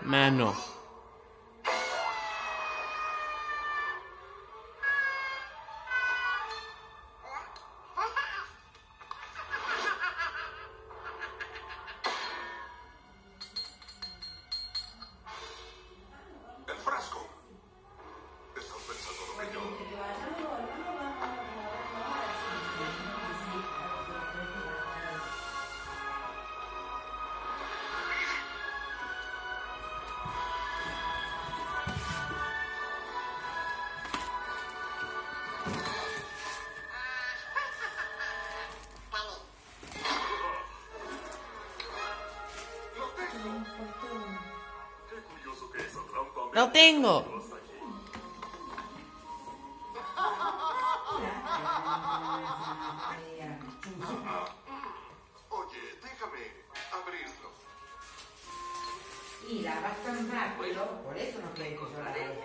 Mano. El frasco. ¿Estás pensando lo que yo? Lo tengo. Qué curioso que esa trampa me Lo tengo. hasta aquí. Oye, déjame abrirlo. Y la vas tan rápido, por eso no quiere que yo la vea.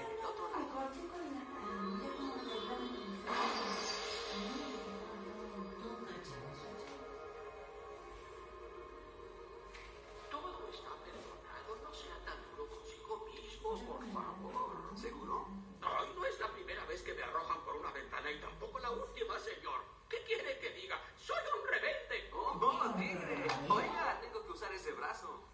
Todo está perdonado. No sea tan duro consigo mismo, por favor. ¿Seguro? No es la primera vez que me arrojan por una ventana y tampoco la última, señor. ¿Qué quiere que diga? ¡Soy un rebelde! Oh, tigre. Oiga, tengo que usar ese brazo.